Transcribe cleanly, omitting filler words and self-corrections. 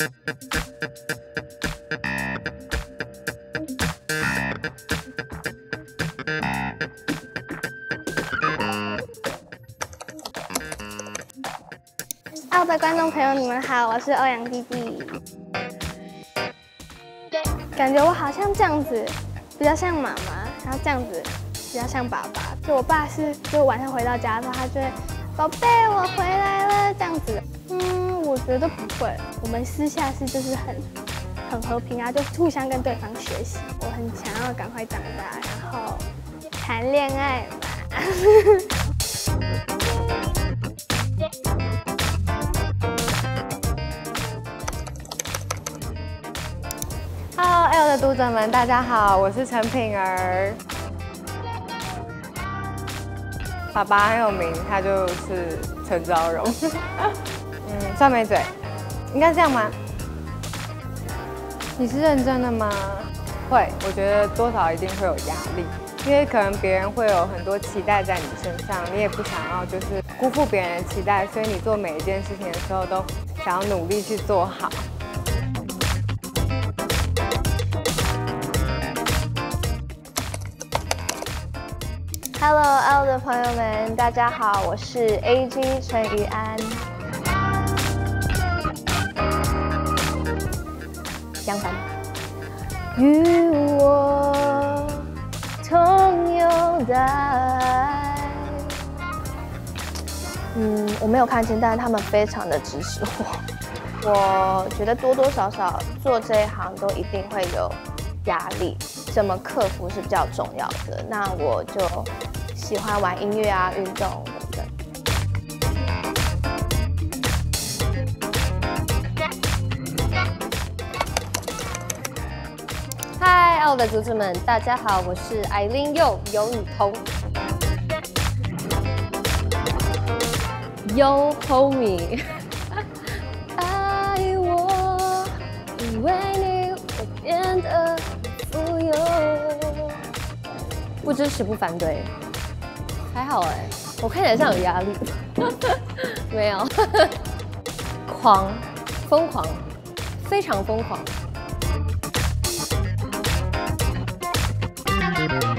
澳的观众朋友，你们好，我是欧阳弟弟。感觉我好像这样子比较像妈妈，然后这样子比较像爸爸。就我爸是，就晚上回到家的时候，他就会宝贝，我回来了这样子。我觉得不会，我们私下是就是很和平啊，就互相跟对方学习。我很想要赶快长大，然后谈恋爱嘛。 Hello L 的读者们，大家好，我是陈品儿。爸爸很有名，他就是陈昭荣。酸梅嘴，应该这样吗？你是认真的吗？会，我觉得多少一定会有压力，因为可能别人会有很多期待在你身上，你也不想要就是辜负别人的期待，所以你做每一件事情的时候都想要努力去做好。 Hello L 的朋友们，大家好，我是 AG 陈于安。相反，与我同有的爱。我没有看清，但是他们非常的支持我。我觉得多多少少做这一行都一定会有压力，怎么克服是比较重要的。那我就喜欢玩音乐啊、运动等等。 嗨，澳的读者们，大家好，我是艾琳佑尤雨桐。Yo homie， 爱我，因为你我变得富有。不支持不反对，还好哎，我看起来像有压力，没有，疯狂，非常疯狂。